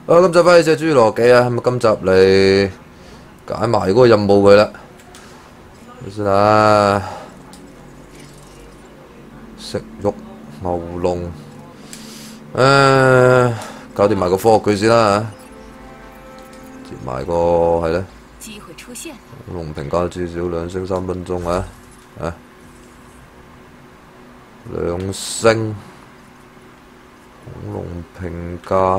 今集翻去隻侏羅紀啊，咁今集嚟解埋嗰個任務佢啦。先啦，食肉謀龍，搞掂埋個科學佢先啦，接埋個係咧。恐龍評價至少2星3分鐘啊！2星，恐龍評價。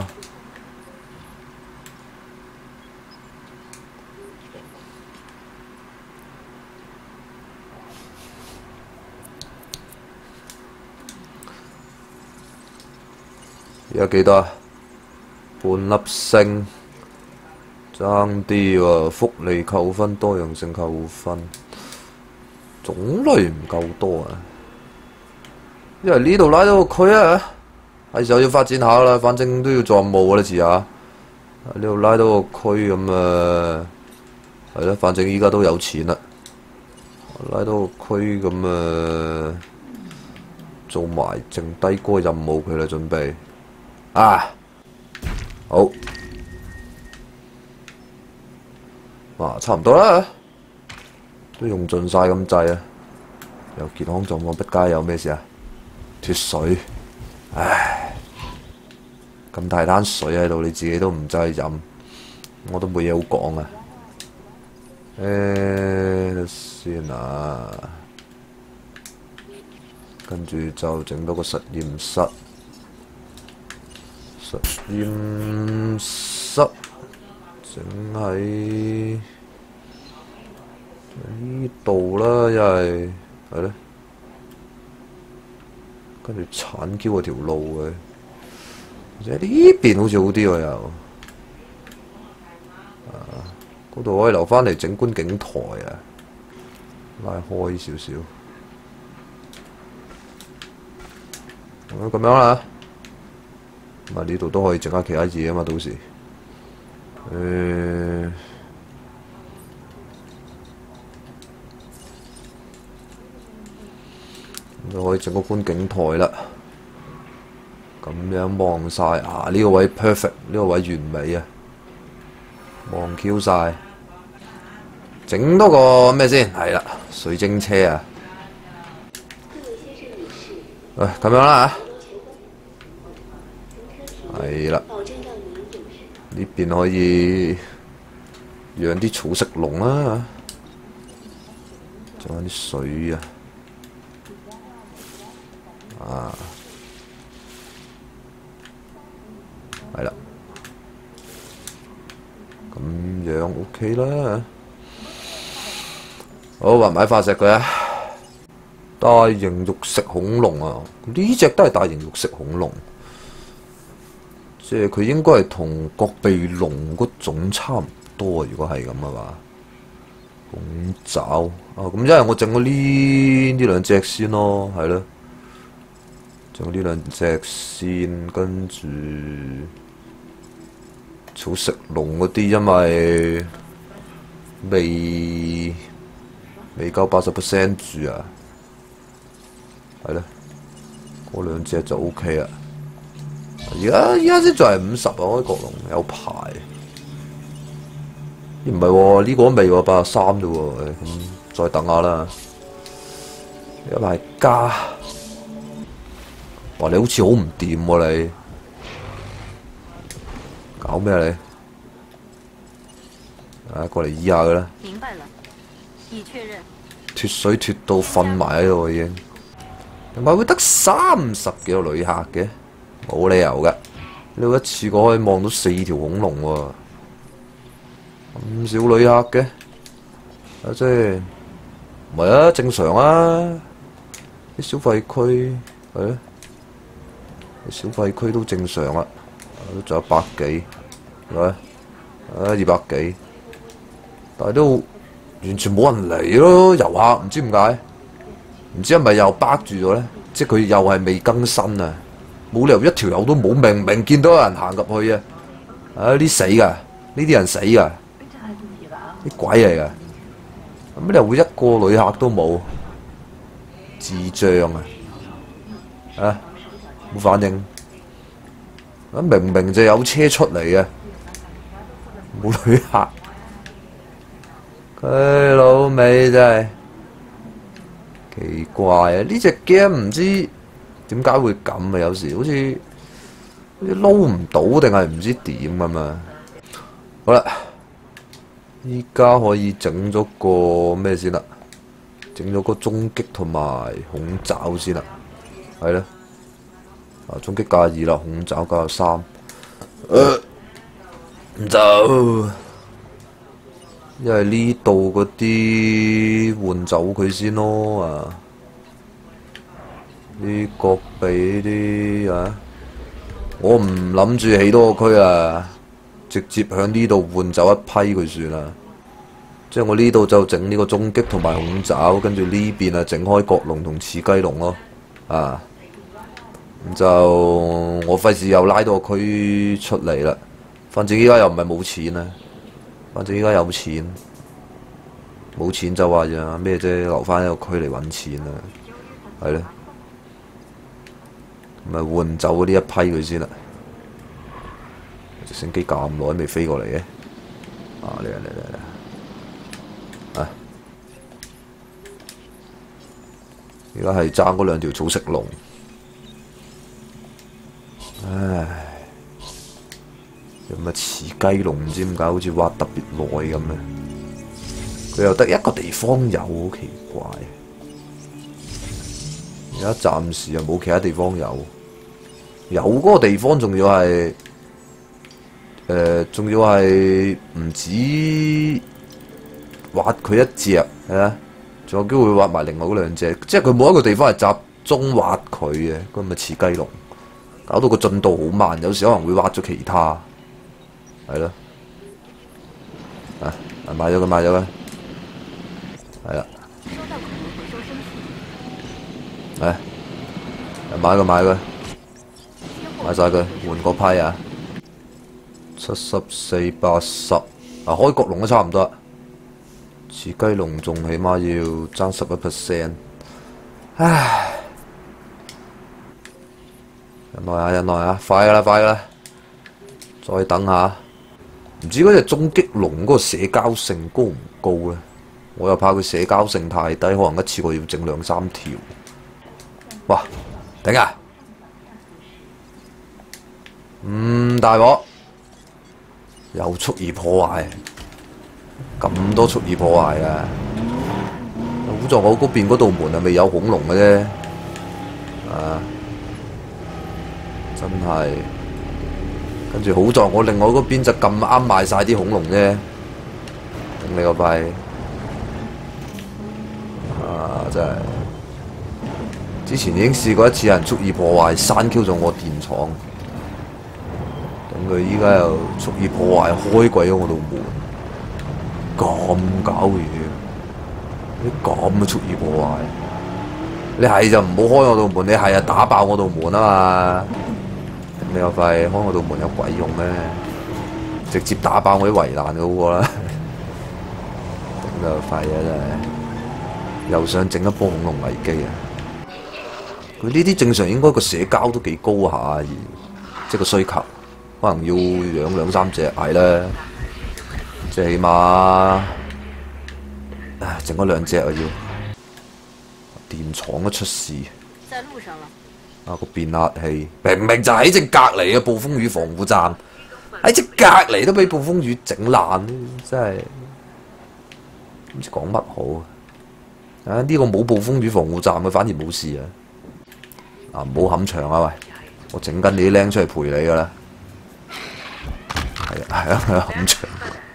而家幾多啊？半粒星，爭啲喎。福利扣分，多樣性扣分，種類唔夠多啊！因為呢度拉到個區啊，係時候要發展下啦。反正都要做任務噶啦，遲下。呢度拉到個區咁啊，係啦。反正依家都有錢啦，拉到個區咁啊，做埋剩低嗰個任務佢啦，準備。好，差唔多啦，都用盡晒咁滯啊！有健康狀況不佳，有咩事啊？脫水，唉，咁大灘水喺度，你自己都唔走去飲，我都冇嘢好講啊！先啊，跟住就整多個實驗室。實驗室整喺呢度啦，係咧，跟住鏟 Q 嗰條路嘅，而且呢邊好似好啲喎又，嗰度可以留翻嚟整觀景台啊，拉開少少，咁樣啦。咁呢度都可以整下其他嘢啊嘛，到時，就可以整個觀景台啦。咁樣望晒呢個位 perfect， 呢個位完美啊！望 Q 晒，整多個咩先？係啦，水晶車啊！咁樣啦係啦，呢邊可以養啲草食龍啦，仲有啲水係啦，咁樣 OK 啦。好，畫埋化石佢啊！大型肉食恐龍啊，呢隻都係大型肉食恐龍。即係佢應該係同角鼻龍嗰種差唔多啊！如果係咁嘅話，鳳爪咁因為我整咗呢兩隻先咯，係咯，整咗呢兩隻先，跟住草食龍嗰啲，因為未夠80% 住啊，係咯，嗰兩隻就 OK 啦。而家先仲係50啊！嗰啲角龍有排，唔係喎，呢個都未喎，83啫喎，咁再等下啦。有排加，哇！你好似好唔掂喎你，搞咩你？過嚟醫下佢啦。明白了，已確認。脫水脫到瞓埋喺度已經，點解會得30幾個旅客嘅？冇理由㗎，你一次過可以望到4條恐龍喎，咁少旅客嘅，即係唔係啊？正常啊，啲消費區係咯，啲消費區都正常啦，都仲有100幾，係咪？200幾，但係都完全冇人嚟咯，遊客唔知點解，唔知係咪又包住咗咧？即係佢又係未更新啊！冇理由一條友都冇，明明見到有人行入去啊！啲死噶，呢啲人死噶，啲鬼嚟噶，咁你又會一個旅客都冇，智障啊！冇反應， 明明就有車出嚟嘅，冇旅客。佢老味真係奇怪啊！呢隻 game 唔知點解會咁啊！有時好似撈唔到定係唔知點咁啊！好啦，依家可以整咗個咩先啦？整咗個終極同埋恐爪先啦，係啦。啊，終極加2啦，恐爪加3。唔走。因為呢度嗰啲換走佢先咯啊！呢角鼻呢啲啊，我唔諗住起多個區啊，直接響呢度換走一批佢算啦。即係我呢度就整呢個終極同埋恐爪，跟住呢邊啊整開角龍同似雞龍咯啊！就我費事又拉多個區出嚟啦，反正依家又唔係冇錢啊。反正依家有錢，冇錢就話呀咩啫，留翻一個區嚟揾錢啦，係咯，咪換走呢一批佢先啦。直升機咁耐未飛過嚟嘅，啊嚟，啊！而家係爭嗰2條草食龍，唉。有乜似雞龍唔知點解好似挖特別耐咁咧？佢又得一個地方有，好奇怪。而家暫時又冇其他地方有，有嗰個地方仲要係仲要係唔止挖佢一隻係啊，仲有機會挖埋另外嗰2隻，即係佢冇一個地方係集中挖佢嘅，咁咪似雞龍，搞到個進度好慢，有時可能會挖咗其他。係咯，啊，買咗佢，係啦，買佢，買晒佢，換個批啊，74、80，啊，開角龍都差唔多，似雞龍仲起碼要爭11%，唉，忍耐下，快㗎啦，再等下。唔知嗰隻終極龍嗰個社交性高唔高咧？我又怕佢社交性太低，可能一次過要整2、3條。哇！頂啊！大鑊！又蓄意破壞，咁多蓄意破壞啊！好在我嗰邊嗰道門係未有恐龍嘅啫，啊！真係〜跟住好在我另外嗰邊就咁啱賣晒啲恐龍啫，頂你個肺！啊，真係！之前已經試過一次有人蓄意破壞，刪 Q 咗我電廠，等佢依家又蓄意破壞，開鬼咗我道門，咁搞嘢！啲咁嘅蓄意破壞，你係就唔好開我道門，你係啊打爆我道門啊嘛！你個肺開我道門有鬼用咩？直接打爆我啲圍欄就好過啦！頂你個肺啊！真係又想整一波恐龍危機啊！佢呢啲正常應該個社交都幾高下，即係個需求可能要養2、3隻係啦，即係起碼整嗰2隻啊要。電廠都出事。在路上了。啊！個變壓器明明就喺正隔離嘅暴風雨防護站，喺正隔離都俾暴風雨整爛，真係唔知講乜好啊！呢個冇暴風雨防護站嘅反而冇事啊！啊，唔好冚場啊！喂，我整緊你啲僆出嚟陪你㗎啦，係啊，冚場，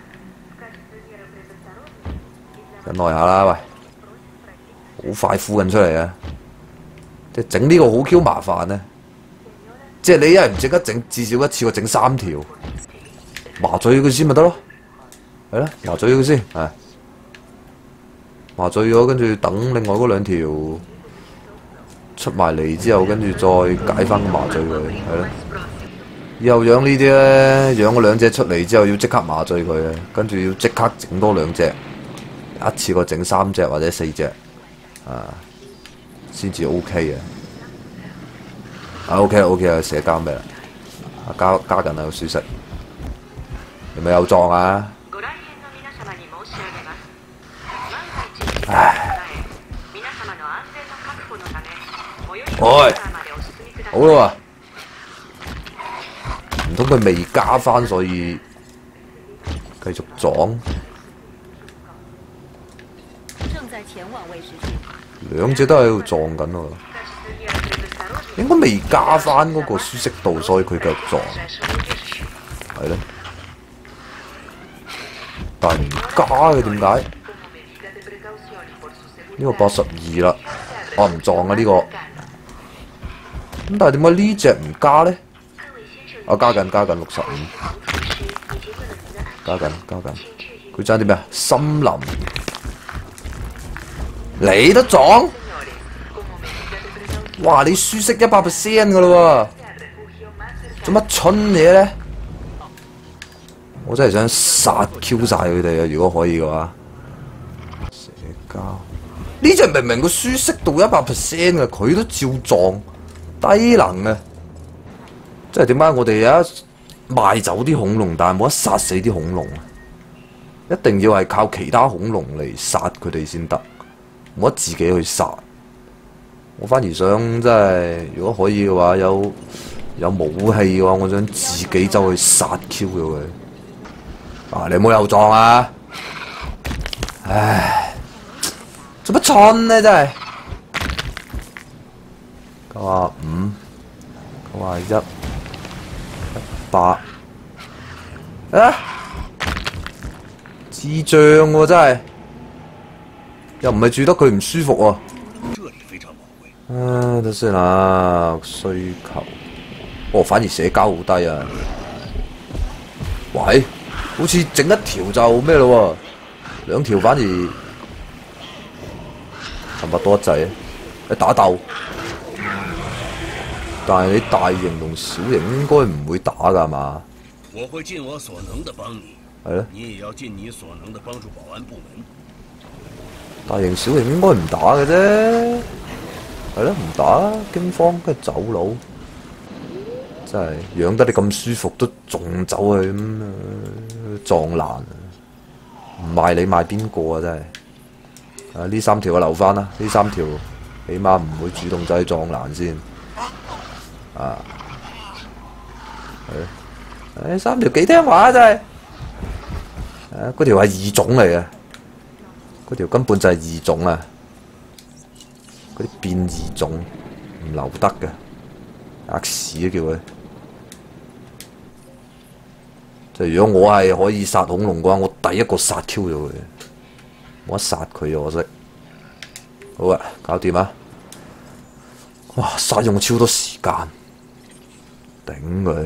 忍耐下啦，喂，好快敷緊出嚟啊！即係整呢個好 Q 麻煩咧，即係你一係唔整得整，至少一次過整3條，麻醉佢先咪得咯，係啦，麻醉佢先，係麻醉咗，跟住等另外嗰2條出埋嚟之後，跟住再解翻個麻醉佢，係咯。以後養呢啲咧，養嗰2隻出嚟之後要即刻麻醉佢啊，跟住要即刻整多2隻，一次過整3隻或者4隻，啊。先至 OK 嘅，啊 OK 啊，社交咩啦？ 加緊啊個輸食，有咪有撞啊？唉，喂，好啦喎，唔通佢未加翻，所以繼續撞？兩隻都喺度撞緊喎，應該未加翻嗰個舒適度，所以佢繼續撞，係咧。但係唔加嘅點解？呢個82啦，我唔撞啊呢個。咁但係點解呢隻唔加咧？啊加緊65，加緊，佢爭啲咩啊？森林。你都撞？哇！你輸色100% 噶啦喎，做乜蠢嘢咧？我真係想殺 Q 晒佢哋啊！如果可以嘅話，社交呢隻明明個輸色度100% 嘅，佢都照撞，低能啊！即係點解我哋有一賣走啲恐龍，但係冇得殺死啲恐龍啊？一定要係靠其他恐龍嚟殺佢哋先得。冇得自己去殺，我反而想真係，如果可以嘅話，有武器嘅話，我想自己走去殺 Q 咗佢。啊！你冇又撞啊！唉，做乜蠢呢？真係95、91、100啊！智障喎，真係。又唔係住得佢唔舒服喎。啊，得先啦，需求。哦，反而社交好低啊。喂，好似整一條就咩咯喎，2條反而係咪多一滯啊？你打鬥，但係你大型同小型應該唔會打㗎係嘛？ 我會盡我所能的幫你。 係咧。 你也要盡你所能的幫助保安部門。 大型小型應該唔打嘅啫，係咯，唔打驚慌跟住走佬，真係養得你咁舒服都仲走去咁撞爛，唔賣你賣邊個啊？真係啊！呢3條我留翻啦，呢3條起碼唔會主動走去撞爛先啊，係咯，3條幾聽話啊！真係啊，嗰條係異種嚟嘅。嗰條根本就係異種啊！嗰啲變異種唔留得嘅，呃屎啊叫佢！即係如果我係可以殺恐龍嘅話，我第一個殺 Q 咗佢，冇得殺佢啊！可惜。好啊，搞掂啊！哇，殺用超多時間，頂佢！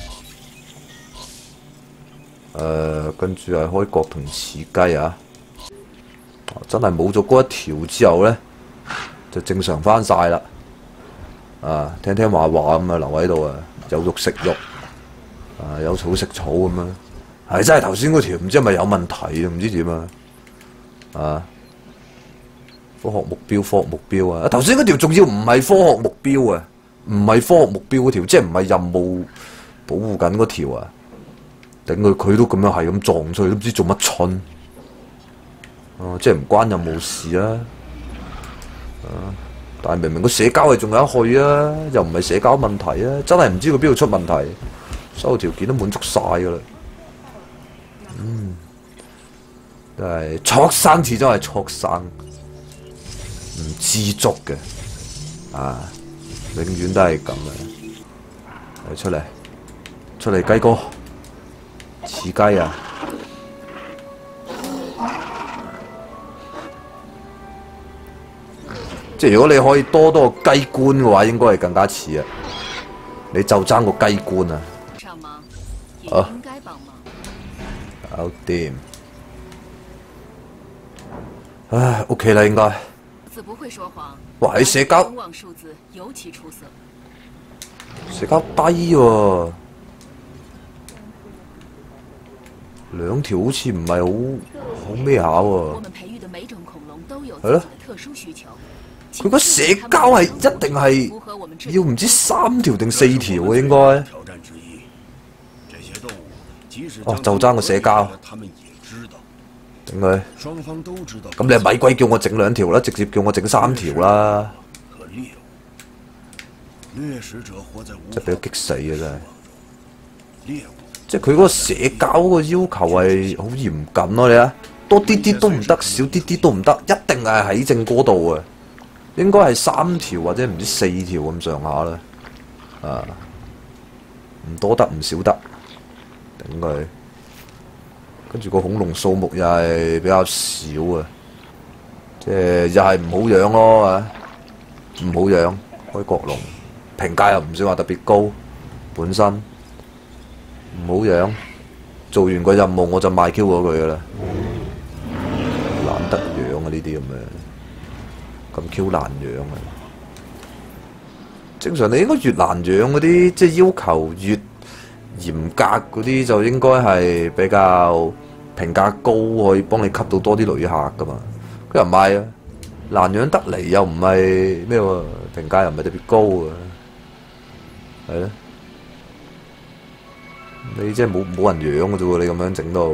跟住係開角同似雞啊！真係冇咗嗰一條之後咧，就正常翻晒啦。啊，聽聽話話咁啊，留喺度啊，有肉食肉，啊有草食草咁啊。係真係頭先嗰條唔知係咪有問題啊？唔知點啊？啊，科學目標啊！頭先嗰條仲要唔係科學目標啊？唔係科學目標嗰條，即係唔係任務保護緊嗰條啊？頂佢都咁樣係咁撞出去，都唔知做乜春。哦，即係唔關任務事啊！但係明明個社交係仲有得去啊，又唔係社交問題啊，真係唔知佢邊度出問題，所有條件都滿足晒噶啦。真係畜生，始終係畜生，唔知足嘅啊，永遠都係咁嘅。出嚟，雞哥，似雞啊！即係如果你可以多個雞冠嘅話，應該係更加似啊！你就爭個雞冠啊！好，搞掂。唉 ，OK 啦，應該。哇！你社交低喎，2條好似唔係好咩下喎。係咯。佢個社交係一定係要唔知3條定4條嘅應該。 错误，即使哦，就爭個社交， 他們也知道。 整佢。 雙方都知道。 咁你咪鬼叫我整2條啦，直接叫我整3條啦。 和獵物，掠食者活在無真係俾佢激死啊！真係。 獵物。 即係佢嗰個社交個要求係好嚴謹咯，你睇，多啲啲都唔得，少啲啲都唔得，一定係喺正嗰度啊！應該係3條或者唔知4條咁上下啦，啊，唔多得唔少得，頂佢。跟住個恐龍數目又係比較少啊，即係又係唔好養咯啊，唔好養開國龍，評價又唔算話特別高，本身。唔好養，做完個任務我就賣 Q 咗佢噶啦，懶得養啊呢啲咁嘅，咁 Q 難養啊！正常你應該越難養嗰啲，即係要求越嚴格嗰啲，就應該係比較評價高，可以幫你吸到多啲旅客噶嘛。佢又唔係啊，難養得嚟又唔係咩喎，評價又唔係特別高啊，係咯。你真係冇人養嘅啫喎！你咁樣整到，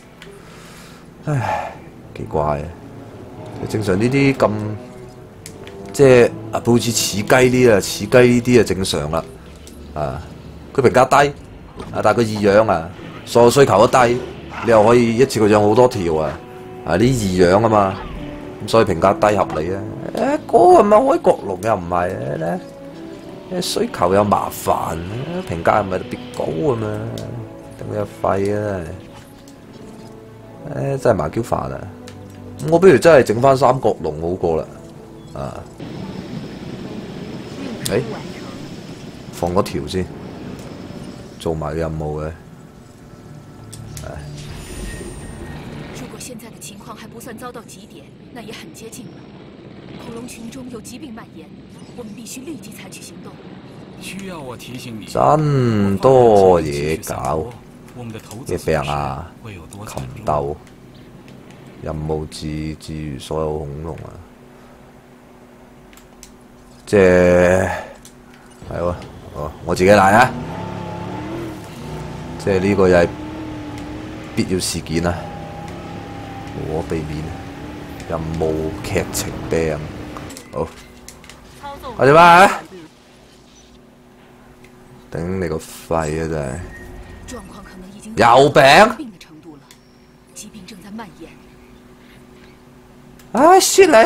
唉，奇怪啊！正常呢啲咁，即係啊，好似似雞啲啊，似雞呢啲啊正常啦。啊，佢評價低，啊，但係佢易養啊，所有需求都低，你又可以一次過養好多條啊，啊，啲易養啊嘛，咁所以評價低合理啊。誒，嗰個咪開國龍又唔係咧。需求又麻煩，評價又唔係特別高啊嘛，頂你個肺啊！真係麻 Q 煩啊！我不如真係整翻3角龍好過啦，啊！放嗰條先，做埋任務嘅。 如果現在的情況還不算遭到極點，那也很接近了。恐龍群中有疾病蔓延。我們必須立即採取行動。 需要我提醒你？ 真多嘢搞，咩病啊？禽鬥，任務治癒所有恐龍啊！即係係喎，哦，我自己嚟啊！即係呢個又係必要事件啊，無可避免。任務劇情病，好。我做咩？頂你個肺啊！真係有病！唉，雪你！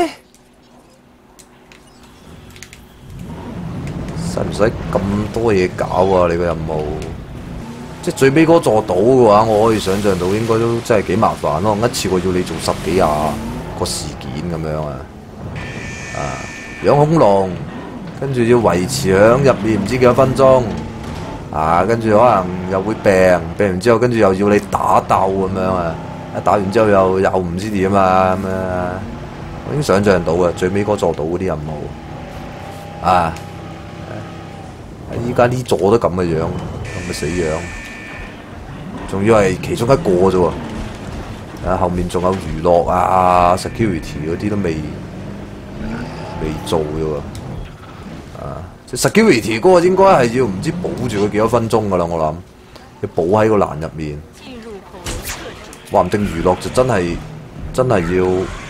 使唔使咁多嘢搞啊？你個任務，即係最尾嗰座島嘅話，我可以想象到應該都真係幾麻煩咯。一次過要你做10幾20個事件咁樣啊！啊，養恐龍。跟住要維持喺入面唔知幾多分鐘，啊！跟住可能又會病完之後，跟住又要你打鬥咁樣啊！一打完之後又唔知點啊咁啊！我已經想像到嘅，最尾嗰座島嗰啲任務，啊！依家呢座都咁嘅樣，咁嘅死樣，仲要係其中一個啫喎，啊！後面仲有娛樂啊、security 嗰啲都未做嘅喎。security 嗰個應該係要唔知保住佢幾多分鐘噶啦，我諗要保喺個欄入面。話唔定娛樂就真係要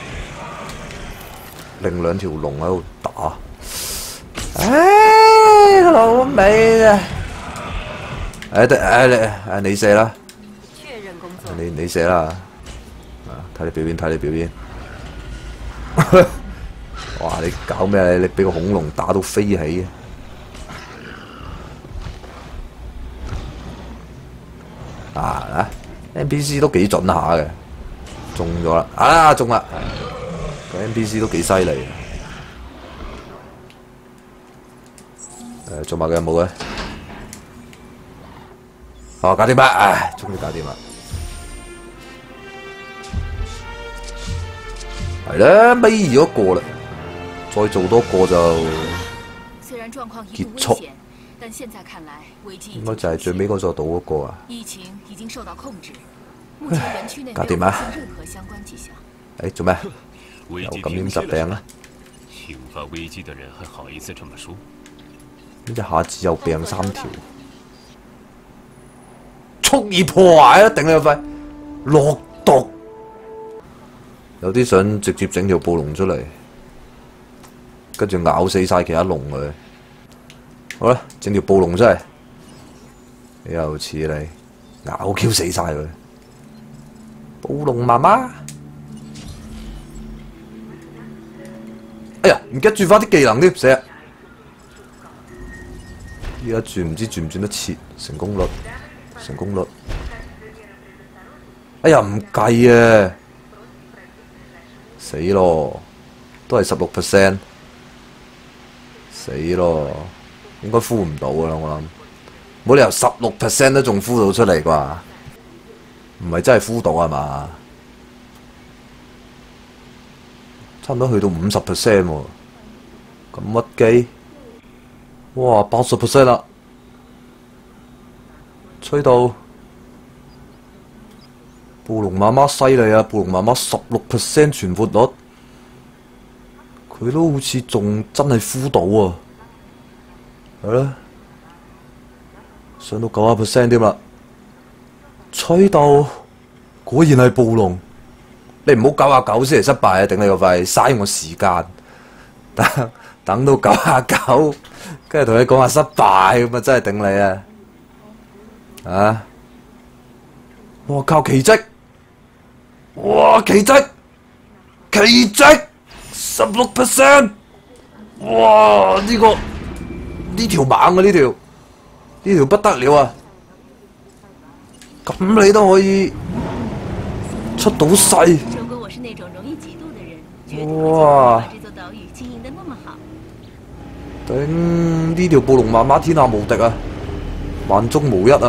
另2條龍喺度打。唉，老味啊！你射啦，你射啦，睇你表演，睇你表演。哇！你搞咩？你俾個恐龍打到飛起啊！NPC 都幾準下嘅，中咗啦！啊，中啦！個 NPC 都幾犀利。做埋個任務嘅，搞掂啦！唉，終於搞掂啦！係啦，尾咗一個啦。再做多個就結束，應該就係最尾嗰座島嗰個啊！搞掂啦！誒，做咩？有感染疾病啊？一下子又病3條， 蓄意破壞啊！頂你個肺，落毒。有啲想直接整條暴龍出嚟，跟住咬死晒其他龍佢。好啦，整條暴龍出嚟，又似你咬 Q 死晒佢。暴龍媽媽，哎呀，唔記得轉翻啲技能添，死啊！依家轉唔知轉唔轉得切，成功率，成功率。哎呀，唔計啊！死咯，都係16%，死咯，應該敷唔到噶啦，我諗，冇理由16%都仲敷到出嚟啩？唔係真係敷到係嘛？差唔多去到50% 喎，咁屈機，哇80% 啦，吹到！暴龍媽媽犀利啊！暴龍媽媽16% 存活率，佢都好似仲真係敷到啊！係啦，上到90% 添啦，吹到！果然係暴龍，你唔好99先嚟失敗啊！頂你個肺，嘥我時間，等到99，跟住同你講下失敗咁啊！真係頂你啊！啊！哇！靠奇蹟！哇！奇蹟！奇蹟！16%！哇！呢條猛啊！呢條不得了啊！咁你都可以出到世！哇！頂！呢條暴龍媽媽天下無敵啊！萬中無一啊！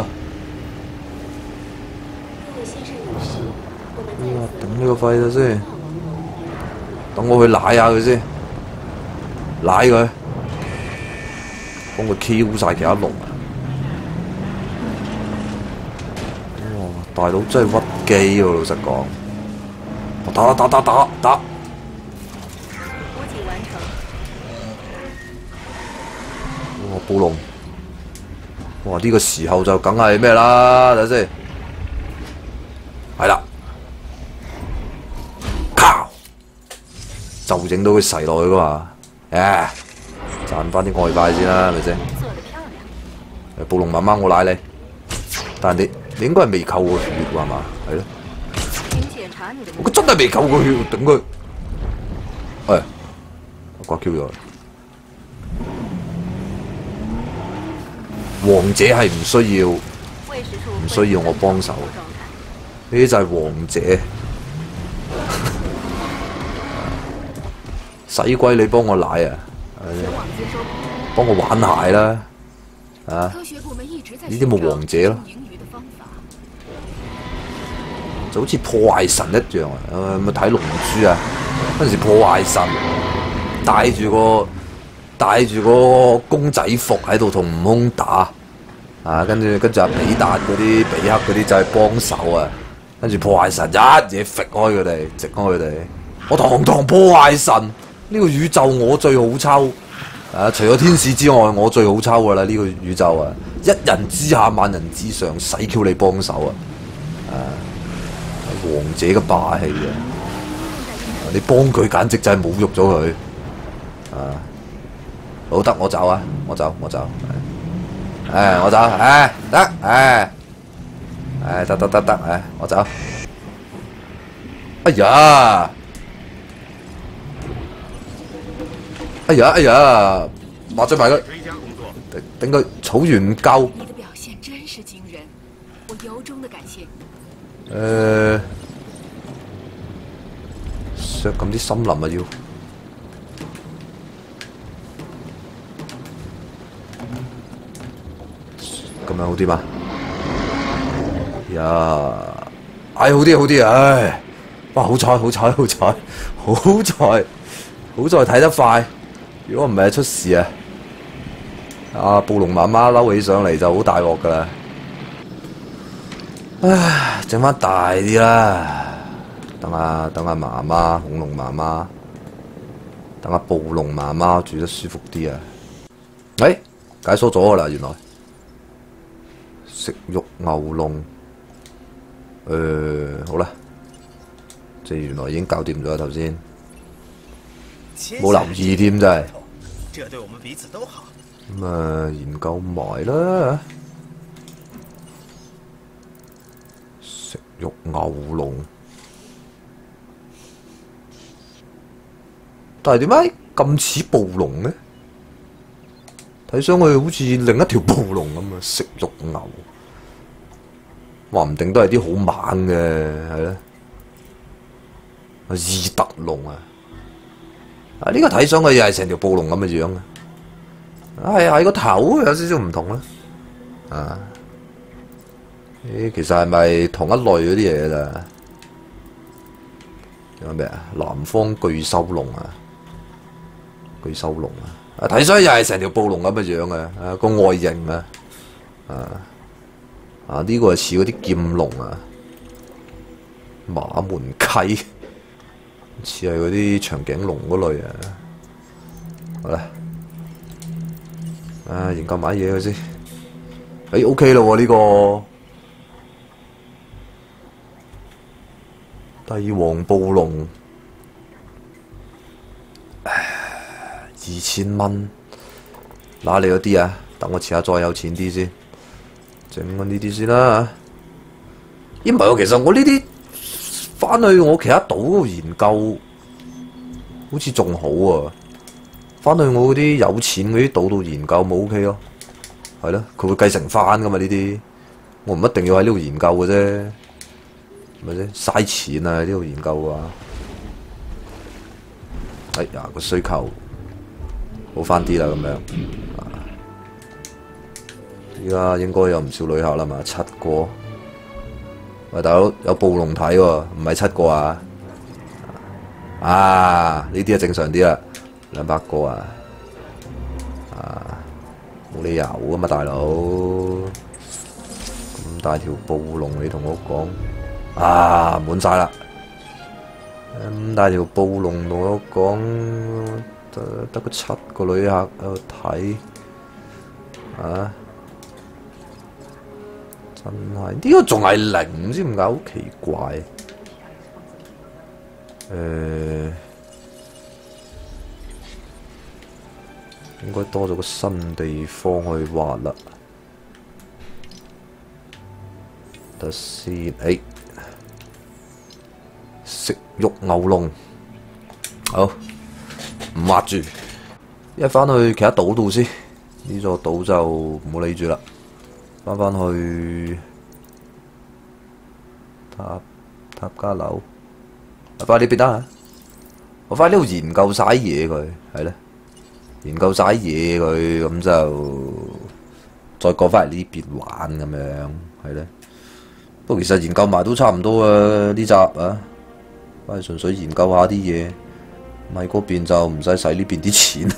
頂呢個肺啦先，等我去舐下佢先，舐佢，幫佢 Q 晒其他龍啊！哇，大佬真係屈機喎，老實講，打！哇，暴龍！哇，呢個時候就梗係咩啦？睇下先，係啦。就整到佢噬落去噶嘛，賺翻啲外快先啦，係咪先？暴龍媽媽，我奶你，但係你應該係未扣過血㗎係嘛？係咯，我真係未扣過血，頂佢！我刮 Q 咗。王者係唔需要我幫手，呢啲就係王者。使鬼你幫我奶啊！幫我玩鞋啦！啊！呢啲咪王者咯，就好似破壞神一樣啊！咪睇龍珠啊！嗰陣時破壞神帶住個公仔服喺度同悟空打啊！跟住阿比達嗰啲比克嗰啲就係幫手啊！跟住破壞神一嘢揈開佢哋，直開佢哋。我堂破壞神！呢個宇宙我最好抽，除咗天使之外，我最好抽噶啦！呢個宇宙啊，一人之下萬人之上，使 Q 你幫手啊！王者嘅霸氣啊！你幫佢簡直就係侮辱咗佢啊！好得我走啊！我走，我走，我走，得，我走。哎呀！哎呀！麻醉埋佢，頂佢草原唔夠。 你的表現真是驚人，我由衷的感謝。 削咁啲森林啊要。咁樣好啲嘛？呀！好啲，唉！哇，好彩睇得快。如果唔係出事啊！暴龍媽媽嬲起上嚟就好大鑊噶啦！唉，整翻大啲啦！等下媽媽，恐龍媽媽，等下暴龍媽媽住得舒服啲啊！解鎖咗噶啦，原來食肉牛籠。好啦，即係原來已經搞掂咗頭先，冇留意添真係。 這對我們彼此都好。 咁啊，研究埋啦。食肉牛籠，但係點解咁似暴龍呢？睇上去好似另一條暴龍咁啊！食肉牛，話唔定都係啲好猛嘅，係咧。伊特龍啊！啊，呢個睇上去又係成條暴龍咁嘅樣啊！係個頭有少少唔同啦。啊，其實係咪同一類嗰啲嘢咋？有咩啊？南方巨獸龍啊，巨獸龍啊，睇上去又係成條暴龍咁嘅樣啊！個外形啊，呢個係似嗰啲劍龍啊，馬門溪似係嗰啲長頸龍嗰類啊。好啦。研究買嘢佢先。OK 啦喎呢個帝王暴龍，2000蚊，嗱你嗰啲啊，等我遲下再有錢啲先，整翻呢啲先啦。咦唔係喎，其實我呢啲翻去我其他島嗰度研究，好似仲好啊。翻去我嗰啲有錢嗰啲島度研究咪 OK 咯，係咯，佢會繼承翻噶嘛呢啲，我唔一定要喺呢度研究嘅啫，咪啫嘥錢啊呢度研究啊！哎呀個需求好翻啲啦咁樣，依家應該有唔少旅客啦嘛，7個。喂大佬有暴龍睇喎，唔係7個啊！啊呢啲啊正常啲啦。200個啊！冇理由噶嘛，大佬咁大條暴龍，你同我講滿晒啦！咁大條暴龍同我講，得個7個旅客喺度睇，真係呢個仲係0，唔知點解好奇怪。應該多咗個新地方去挖啦。得先，食肉牛籠，好唔挖住，一返去其他島度先。呢座島就唔好理住啦，返去塔加樓，返呢邊得啊！我返呢度研究晒嘢佢，係咧。研究晒嘢佢，咁就再過返嚟呢邊玩咁樣，係咧。不過其實研究埋都差唔多啊，呢集啊，反正純粹研究下啲嘢，咪嗰邊就唔使使呢邊啲錢。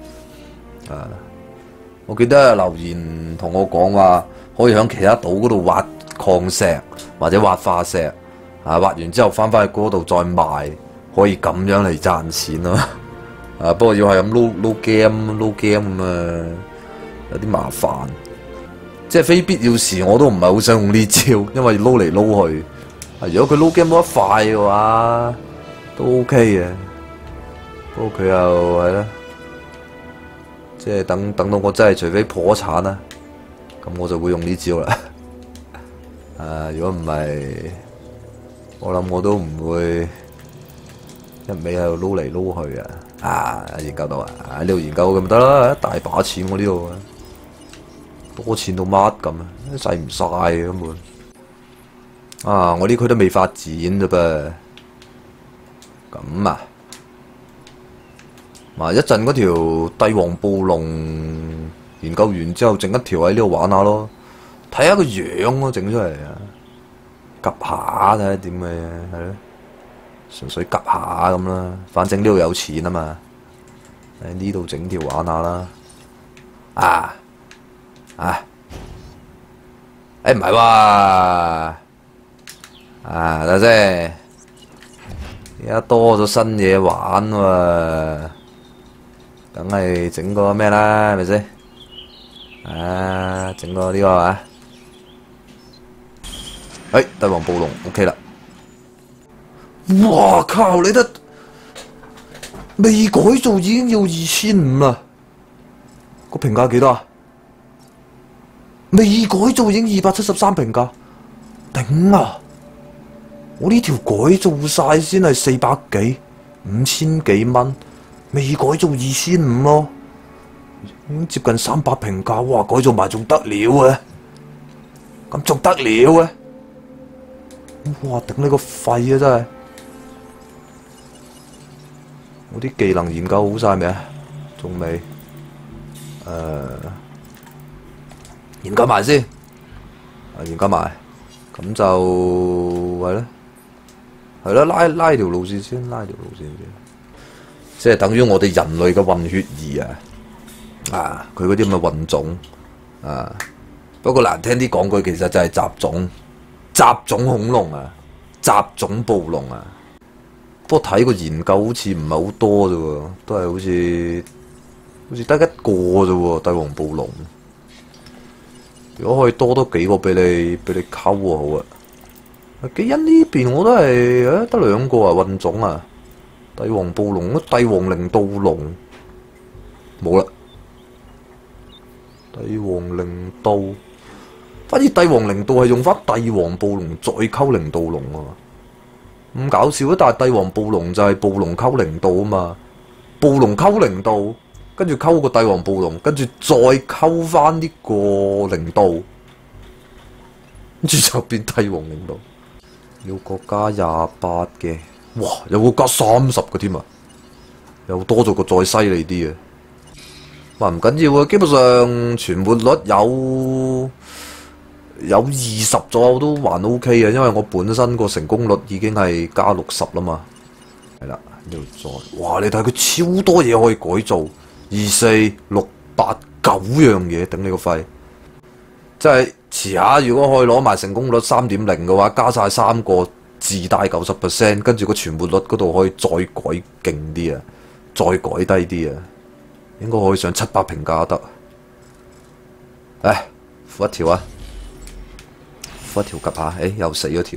我記得留言同我講話，可以喺其他島嗰度挖礦石或者挖化石，挖完之後返去嗰度再賣，可以咁樣嚟賺錢咯。不過要係咁撈 game 咁啊，有啲麻煩。即係非必要時，我都唔係好想用呢招，因為撈嚟撈去。如果佢撈 game 撈得快嘅話，都 OK 嘅。不過佢又係啦，即係等到我真係除非破產啦，咁我就會用呢招啦。如果唔係，我諗我都唔會一味喺度撈嚟撈去啊！研究到呢度研究咁得啦，大把錢我呢度，多錢到乜咁啊，使唔晒嘅根本。我呢區都未發展啫噃，咁啊，一陣嗰條帝王暴龍研究完之後，整一條喺呢度玩下咯，睇下個樣咯，整出嚟啊，夾下睇下點嘅，係咯。純粹夾下咁啦，反正呢度有錢啊嘛，喺呢度整條玩下啦。唔係喎，等先，而家多咗新嘢玩喎，梗係整個咩啦，係咪先？整個呢個帝王暴龍 OK 啦。哇靠！你得未改造已經要2500啦，個評價幾多啊？未改造已經273評價，頂啊！我呢條改造晒先係400幾5000幾蚊，未改造2500咯，已經接近300評價，哇！改造埋仲得了啊？咁仲得了啊？哇！頂你個肺啊！真係〜我啲技能研究好晒未啊？仲未？研究埋先，研究埋，咁就係咧，係咯，拉條路線先，即係等於我哋人類嘅混血兒啊！佢嗰啲咁嘅混種啊，不過難聽啲講句，其實就係雜種恐龍啊，雜種暴龍啊！不過睇個研究好似唔係好多啫喎，都係好似得一個啫喎，帝王暴龍。如果可以多幾個俾你溝好啊！基因呢邊我都係得2個啊，混種啊，帝王暴龍、帝王靈盜龍冇啦，帝王靈盜，反而帝王靈盜係用翻帝王暴龍再溝靈盜龍啊！咁搞笑啊！但係帝王暴龍就係暴龍溝靈盜啊嘛，暴龍溝靈盜，跟住溝個帝王暴龍，跟住再溝翻呢個靈盜，跟住就變帝王靈盜。要個加28嘅，哇！有個加30嘅添啊，又多咗個再犀利啲嘅。哇！唔緊要啊，基本上存活率有20左右都還 OK 嘅，因為我本身個成功率已經係加60啦嘛。係啦，呢度再，哇！你睇佢超多嘢可以改造，24、6、8、9樣嘢，頂你個肺！即係遲下如果可以攞埋成功率3.0嘅話，加晒3個自帶90%，跟住個存活率嗰度可以再改勁啲啊，再改低啲啊，應該可以上700評價得。唉，負一條啊！一條急下，又死咗條，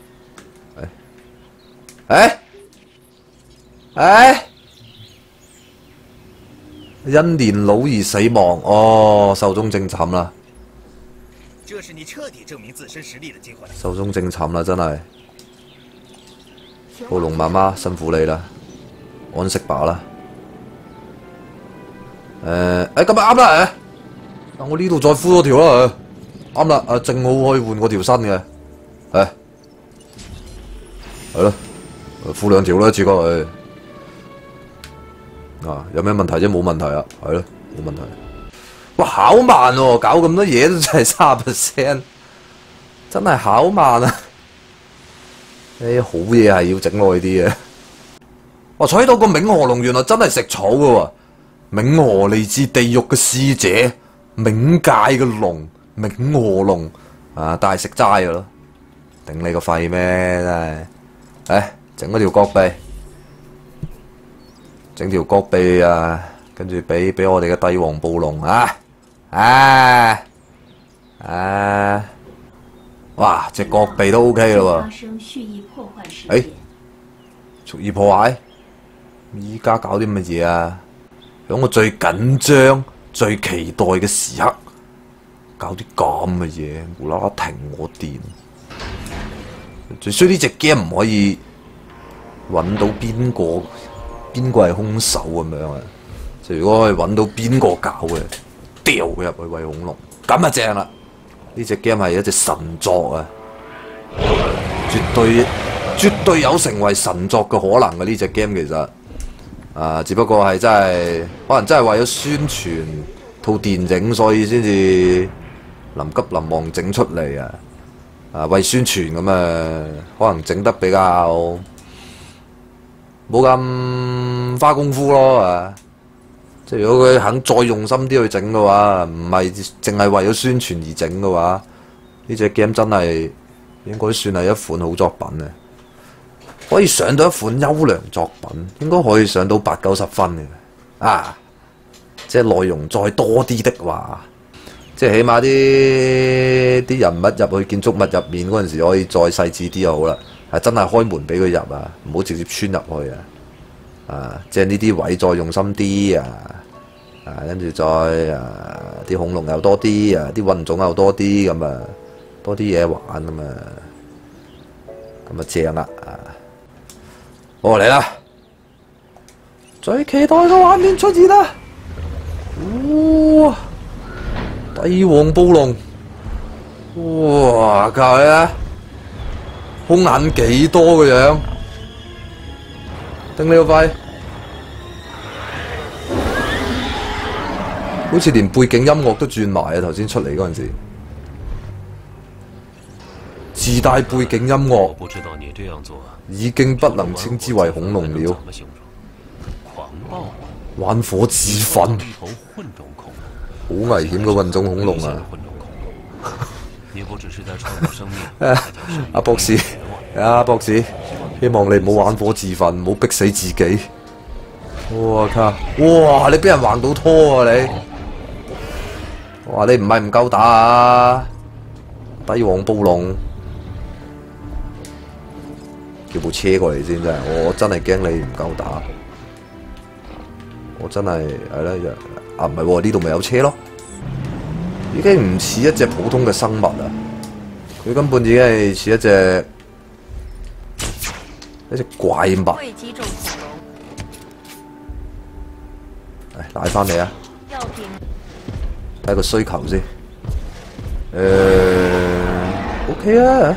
因年老而死亡，哦，壽終正寢啦， 这是你彻底證明自身實力的機會。 壽終正寢啦，真係，暴龍媽媽辛苦你啦，安息吧啦，咁啊啱啦，我呢度再敷多條啦。啱啦，正好可以換嗰條新嘅，係咯，敷2條啦，志哥，有咩問題啫？冇問題啊，係咯，冇問題。哇，好慢喎，搞咁多嘢都真係30%，真係好慢啊！好嘢係要整耐啲嘅。我睇到個冥河龍原來真係食草嘅喎，冥河嚟自地獄嘅使者，冥界嘅龍。冥河龍啊，但係食齋嘅咯，頂你個肺咩真係？整嗰條角臂，整條角臂啊，跟住俾我哋嘅帝王暴龍哇！隻角臂都 OK 咯喎。蓄意破壞？依家搞啲乜嘢啊？喺我最緊張、最期待嘅時刻。搞啲咁嘅嘢，無啦啦停我電，最衰呢隻 game 唔可以揾到邊個係兇手咁樣啊！就如果可以揾到邊個搞嘅，掉佢入去餵恐龍，咁啊正啦！呢隻 game 係一隻神作啊，絕對有成為神作嘅可能嘅呢隻 game 其實，只不過係真係可能真係為咗宣傳套電影，所以先至。臨急臨忙整出嚟為宣傳咁可能整得比較冇咁花功夫咯即係如果佢肯再用心啲去整嘅話，唔係淨係為咗宣傳而整嘅話，呢隻 game 真係應該算係一款好作品可以上到一款優良作品，應該可以上到80-90分嘅即係內容再多啲的話。 即係起碼啲人物入去建築物入面嗰陣時，可以再細緻啲就好啦。係真係開門俾佢入啊，唔好直接穿入去啊！啊，即係呢啲位再用心啲啊！啊，跟住再啲恐龍又多啲啊，啲混種又多啲咁啊，多啲嘢玩啊嘛，咁啊正啦啊！嚟啦，最期待嘅畫面出現啦！哇！帝王暴龍，哇！靠你啊！兇眼幾多個樣？頂你個肺！好似連背景音樂都轉埋啊！頭先出嚟嗰陣時，自帶背景音樂，已經不能稱之為恐龍了。玩火自焚，好危險嘅混種恐龍啊！阿博士，博士，希望你唔好玩火自焚，唔好逼死自己。我靠！哇！你俾人橫到拖啊你！哇！你唔係唔夠打啊！帝王暴龍，叫部車過嚟先真係，我真係驚你唔夠打。我真係啦，唔係喎，呢度咪有車咯？已經唔似一隻普通嘅生物啦，佢根本已經係似一隻怪物。嚟返嚟啊！睇個需求先。OK 啊。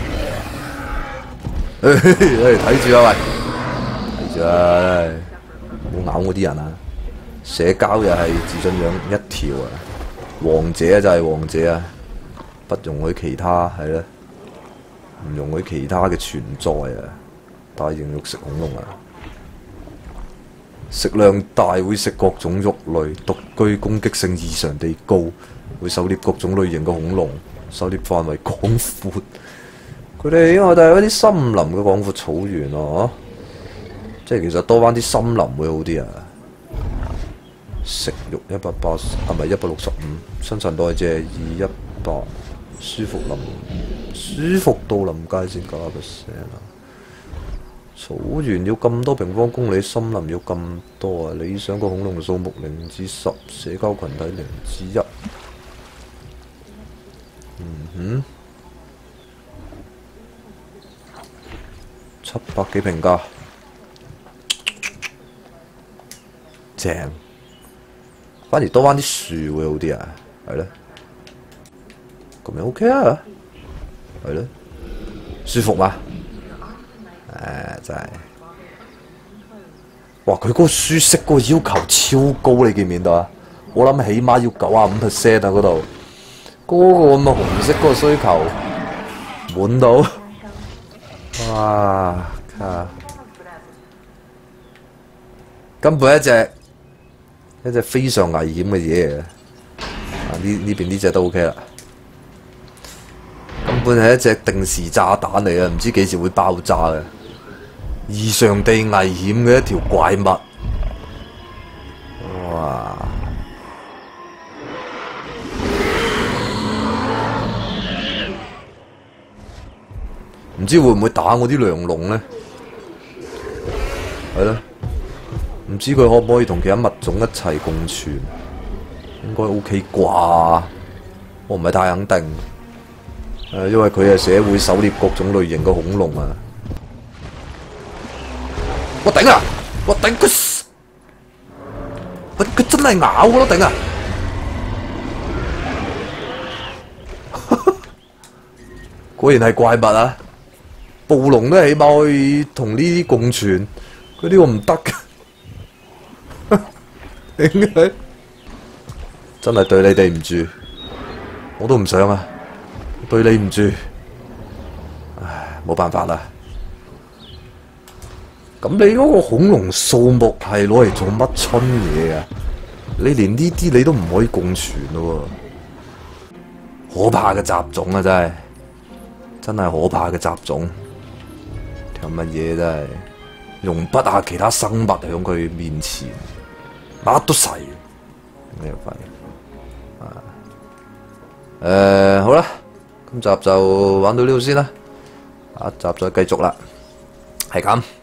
睇住啊喂，睇住啊，唔好咬我啲人啊！社交又係自信養一條啊！王者就係王者啊！不容許其他係咧，唔容許其他嘅存在啊！大型肉食恐龍啊！食量大，會食各種肉類，獨居攻擊性異常地高，會狩獵各種類型嘅恐龍，狩獵範圍廣闊。佢哋因為就係嗰啲森林嘅廣闊草原啊，即係其實多翻啲森林會好啲啊！食肉180，係咪165？新陳代謝200，舒服到臨界先9%啊！草原要咁多平方公里，森林要咁多啊！理想個恐龍數目0至10，社交群體0至1。700幾評價，正。反而多翻啲樹會好啲啊，係咧，咁樣 OK 啊，係咧，舒服嘛？真係，哇！佢嗰個舒適嗰個要求超高，你見唔見到啊？我諗起碼要95%啊，嗰度，嗰個咁嘅紅色嗰個需求滿到，哇！根本一隻非常危險嘅嘢啊！呢邊呢隻都 OK 啦，根本係一隻定時炸彈嚟嘅，唔知幾時會爆炸嘅，異常地危險嘅一條怪物。哇！唔知會唔會打我啲梁龍呢？係咯。唔知佢可唔可以同其他物種一齊共存？應該 OK 啩？我唔係太肯定。因為佢係社會狩獵各種類型嘅恐龍啊！我頂啊！我頂佢真係咬我咯！頂啊！果然係怪物啊！暴龍都起碼可以同呢啲共存，佢呢個唔得㗎。點解？真係對你哋唔住，我都唔想啊！對你唔住，唉，冇辦法啦。咁你嗰個恐龍數目係攞嚟做乜春嘢啊？你連呢啲你都唔可以共存咯喎！可怕嘅雜種啊，真係可怕嘅雜種。條乜嘢真係容不下其他生物喺佢面前。乜都細，咩廢啊！ 好啦，今集就玩到呢度先啦，下一集再繼續啦，係咁。